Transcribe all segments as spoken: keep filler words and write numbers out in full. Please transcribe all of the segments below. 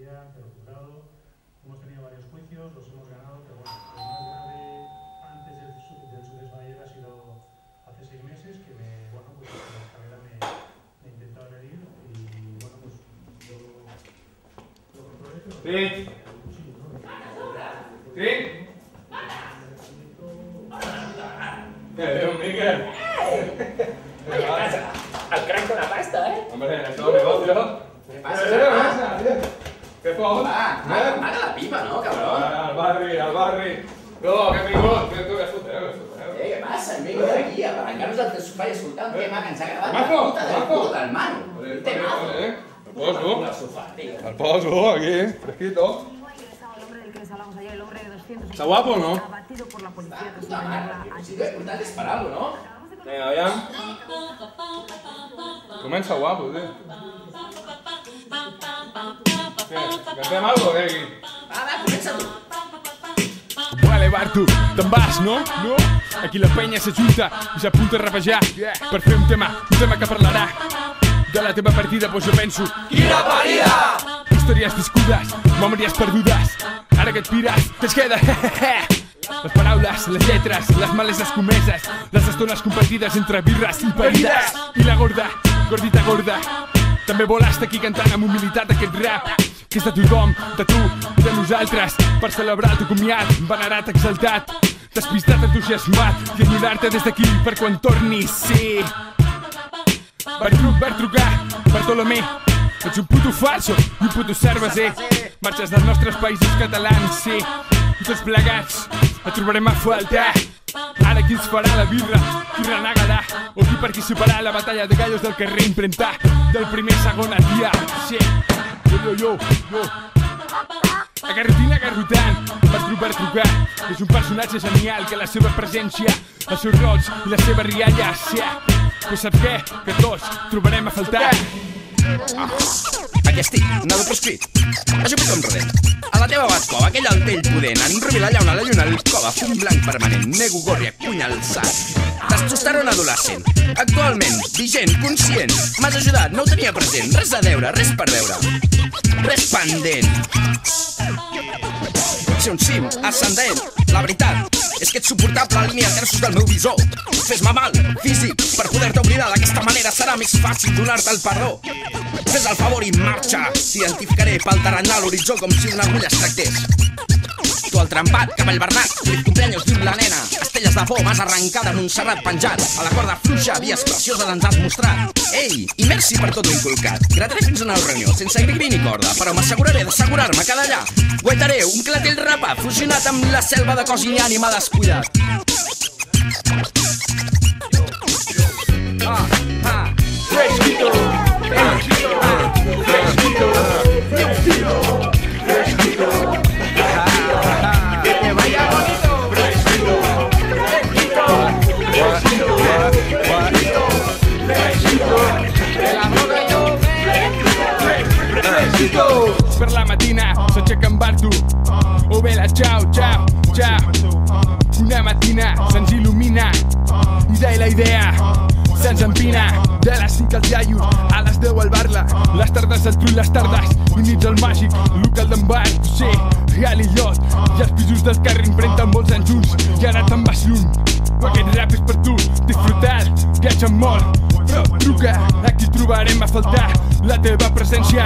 Pero jurado, hemos tenido varios juicios, los hemos ganado, pero bueno, el más grave antes del, del Sudes Bayer ha sido hace seis meses, que me, bueno, pues la escalera me, me intentó agredir y bueno, pues yo lo controlé, pero... Sí. Sí. ¿Qué veo, Miguel? ¿Qué pasa? Al crack con la pasta, ¿eh? Hombre, en todo negocio. ¿Qué pasa? ¿Qué pasa, tío? ¿Qué fot? Va, maga la pipa, no, cabrón? Al barri, al barri. No, que vingut, que tu que escolteu, que escolteu. Eh, què passa? Hem vingut aquí a palancar-nos al sofà i escoltar un tema que ens ha gravat la Maco, puta del maco. cul del Manu. Vale, Un temazo. vale, eh. El poso. Al sofà, tio. El poso, aquí, fresquito. ¿Está guapo o no? Puta madre, el sitio important és per algo, no? Vinga, aviam. Comença guapo, tio. Què, cantem algo o què aquí? Va, va, comença tu. Vale, Bartu, te'n vas, no? No? Aquí la penya s'ajunta i s'apunta a rapejar per fer un tema, un tema que parlarà de la teva partida, doncs jo penso Quina parida! històries viscudes, memòries perdudes. Ara que et pires, què es queda? Les paraules, les lletres, les males escomeses, les estones compartides entre birres i parides. I la gorda, gordita gorda, també vol estar aquí cantant amb humilitat aquest rap que és de tothom, de tu i de nosaltres, per celebrar el teu comiat, venerat, exaltat, despistat, entusiasmat i enyorar-te des d'aquí per quan tornis, sí. Bertruc, Bertrucà, Bartolomé, ets un puto falso i un puto cerveser. Marxes dels nostres països catalans, sí, i tots plegats et trobarem a faltar. Ara qui ens farà la birra, qui renegarà o qui participarà a la batalla de gallos del carrer impremtar del primer segon al dia, sí. Yo, yo, yo, yo. Agarrotina agarrotant, Bertruc Bertrucà és un personatge genial que la seva presència, els seus rols i les seves rialles, sí. Però saps què? Que tots trobarem a faltar. Aquí estic, nado proscrit. Ajupit com rodent. A la teva batcova, aquell altell pudent. En Rubi la llauna, la lluna, el cova, fum blanc permanent, nego gòrria, cuny alçat. Testosterona adolescent. Actualment, vigent, conscient. M'has ajudat, no ho tenia present. Res a deure, res per veure. Res pendent. Pot ser un cim ascendent. La veritat és que ets suportable a línia terços del meu visor. Fes-me mal, físic, per poder-te oblidar. D'aquesta manera serà més fàcil donar-te el perdó. Fes el favor i marxa. T'identificaré pel tarannà a l'horitzó com si una agulla es tractés. Tu el trempat, cavall bernat, feliç cumpleaños diu la nena. Estelles de por, m'has arrencat en un serrat penjat. A la corda fluixa, vies precioses ens has mostrat. Ei, i merci per tot l'inculcat. Grataré fins a una reunió, sense gri ni corda, però m'asseguraré d'assegurar-me que d'allà guaitaré un clatell rapat fusionat amb la selva de cos i ànima descuidat. Ah, ah, fresquito, fresquito, fresquito, fresquito, fresquito, que te vaya bonito, fresquito, fresquito, fresquito, fresquito, fresquito, te la droga yo, fresquito. Per la matina s'aixeca en Bartu, o bé la ciao, ciao, ciao. Una matina se'ns il·lumina i de la idea se'ns empina. De les cinc al iaio, a les deu al Barla, les tardes al Trull, les tardes i nits al Màgic, local d'en Bartu, sí, real i llot, i els pisos del carrer impremten molts anys junts, i ara te'n vas lluny. Però aquest rap és per tu, disfrutar, viatja molt, però truca, aquí trobarem a faltar la teva presència.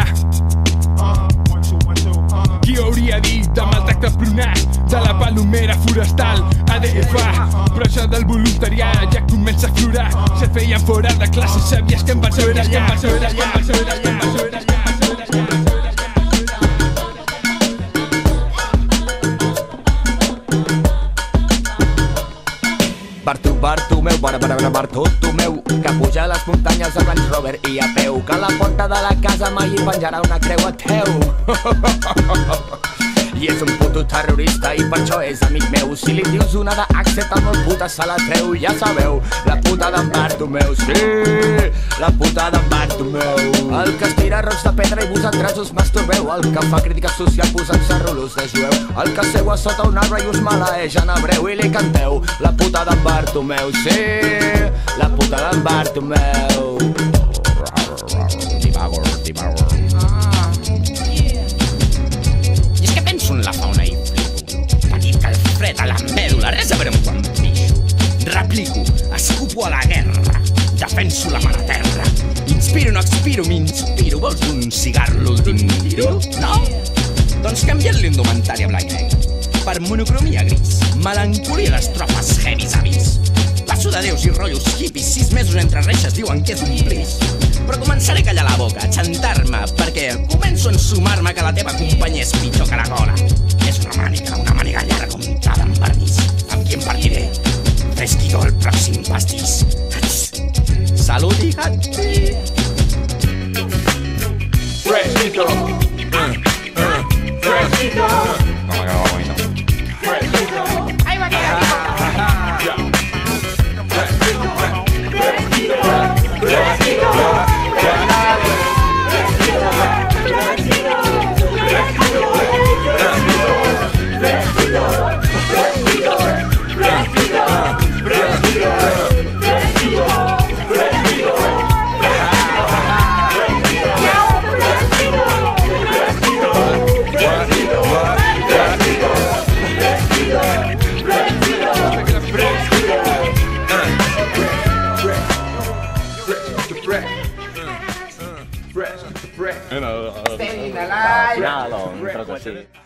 Qui hauria dit amb el tacte pronat de la palomera forestal A D F A, però això del voluntariat ja comença a florar. Si et feien fora de classe sabies que em vas veure allà, em vas veure allà, em vas veure allà, em vas veure allà, em vas veure allà. Bartu, Bartomeu, bara, bara, bara, Bartomeu, que puja a les muntanyes de Range Rover i a peu, que a la porta de la casa mai hi penjarà una creu a teu. I és un puto terrorista i per això és amic meu. Si li dius una d'accent el meu puta se la treu. Ja sabeu, la puta d'en Bartomeu, sí, la puta d'en Bartomeu. El que es tira rocs de pedra i vosaltres us masturbeu. El que fa crítica social posant-se rolos de jueu. El que seu a sota un arbre i us maleeix en hebreu i li canteu la puta d'en Bartomeu, sí, la puta d'en Bartomeu. expiro, m'inspiro. Vols un cigar, l'últim tiro? No? Doncs canviem l'indumentari a blanc i negre per monocromia gris, melancolia i estrofes heavies avis. Passo de déus i rotllos hippies, sis mesos entre reixes diuen que és un plis. Però començaré a callar la boca, a xantar-me, perquè començo a ensumar-me que la teva companyia és pitjor que la gola. És una màniga, una màniga llarga untada amb vernís, amb qui em partiré fresquito el pròxim pastís. Salut i gatti! Fresquito. Uh, uh, fresquito. No me quedo bonito. Fresquito. Ahí va a quedar. Ya. Fresquito. Fresquito. Fresquito. Staying alive. No, no, un trozo sì.